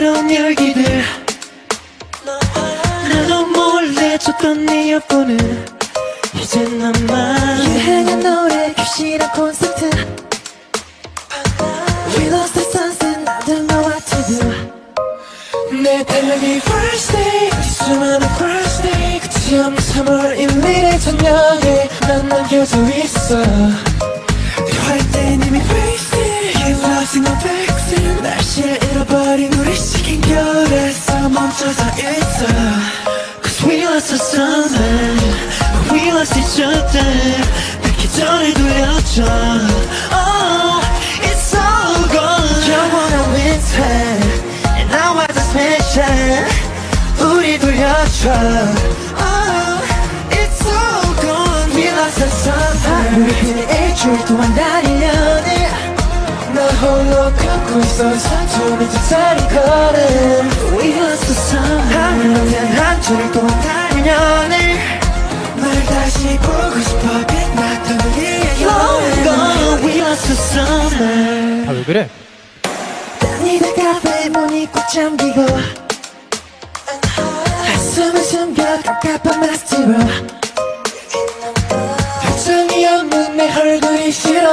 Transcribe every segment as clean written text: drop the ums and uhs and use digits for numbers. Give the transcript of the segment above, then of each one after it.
그런 열기들 나도 몰래 줬던 네 여보는 이젠 너만 유행한 노래 규실한 콘서트 We lost the sunset I don't know what to do 내 달력이 first day 수많은 first day 끝이 없는 3월 1일의 저녁에 난 남겨져 있어 대화할 땐 이미 wasted You've lost no vaccine 날씨를 잃어버린 우리 시킨 겨울에서 멈춰서 있어 Cause we lost the summer We lost each other 닿기 전에 돌려줘 Oh, it's all gone 영원한 winter And now I just mention 우리 돌려줘 Oh, it's all gone We lost the summer 우리 그냥 일주일 동안 달리려네 나 홀로 걷고 있어 3,000m짜리 걸음 We lost the summer 하늘로는 한 주일 동안 달리려네 널 다시 보고 싶어 빛났던 우리의 여행 We lost the summer 아 왜 그래? 다니다 카페 문이 꽉 잠기고 한숨을 숨겨 깝깝한 마스티로 표정이 없는 내 얼굴이 싫어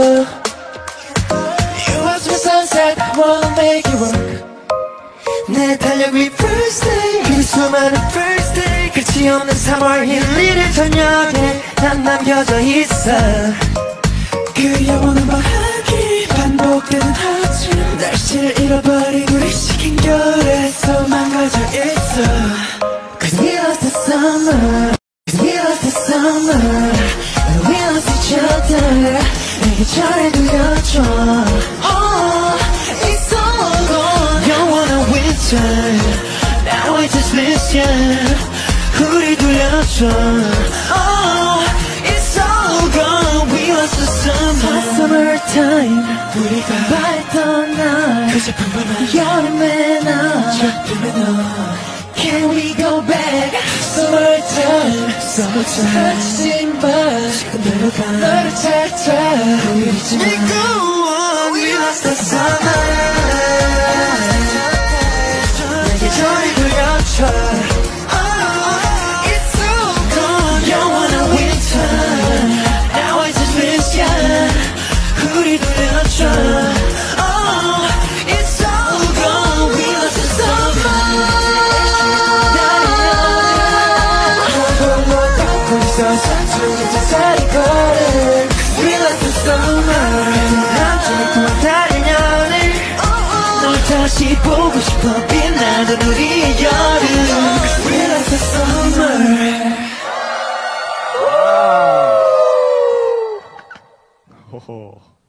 You watch me sunset I wanna make it work 내 달력 위 first day 그 수많은 first day 끝이 없는 3월 1일의 저녁에 난 남겨져 있어 그 영원한 바람이 반복되는 아침 날씨를 잃어버린 우리 시킨 겨울에서 망가져 있어 Cause we lost the summer Cause we lost the summer And we lost each other 내게 전해 들려줘 Oh, it's all gone 영원한 winter Now I just miss you 우리 돌려줘 Oh, it's all gone We lost the summer Summertime 우리가 바랬던 날 그저 평범한 여름의 날 작품의 너 Can we go back Summertime Summertime 하지만 지금대로 가 너를 찾아 우리 지금 We lost the summer 내게 저리 돌려줘 우리 돌려줘 Oh, it's all gone We lost the summer 홀로 걷고 있어 3,000m짜리 걸음 We lost the summer 한 주일 동안 달려내 널 다시 보고 싶어 빛나던 우리의 여름 We lost the summer 호호.